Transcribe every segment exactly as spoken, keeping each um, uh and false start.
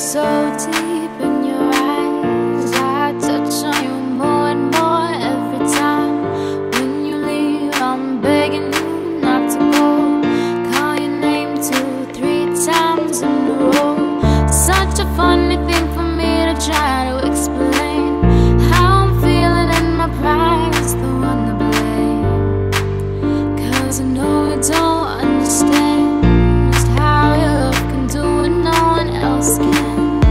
so deep in your eyes. I touch on you more and more every time. When you leave, I'm begging you not to go. Call your name two, three times in a row. Such a funny thing for me to try to explain. How I'm feeling and my pride's the one to blame. Cause I know you don't understand just how your love can do what no one else can.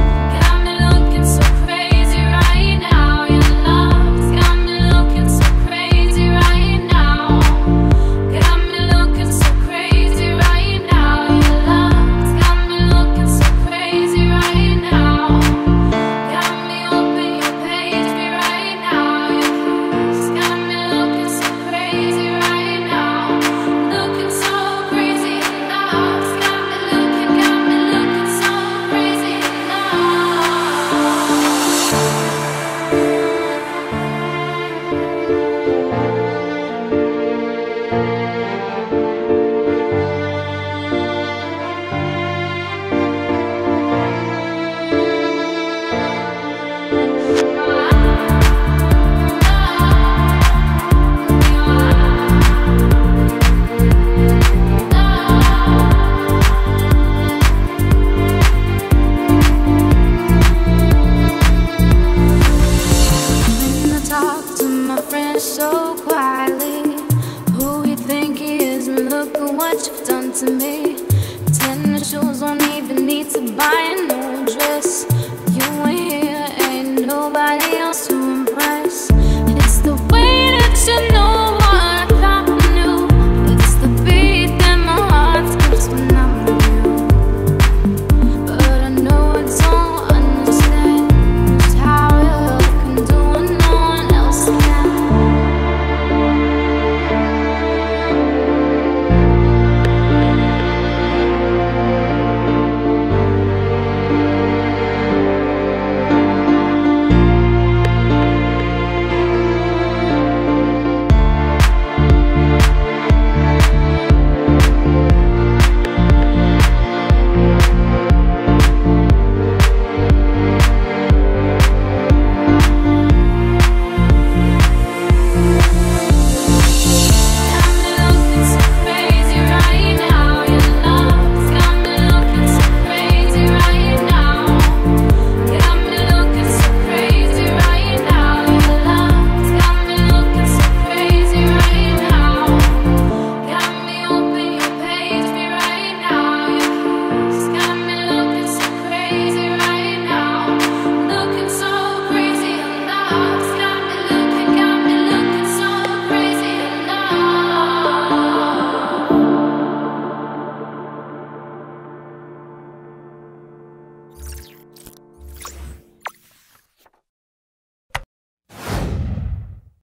So quietly, who you think he is, and look at what you've done to me. Tennis shoes, won't even need to buy a new dress.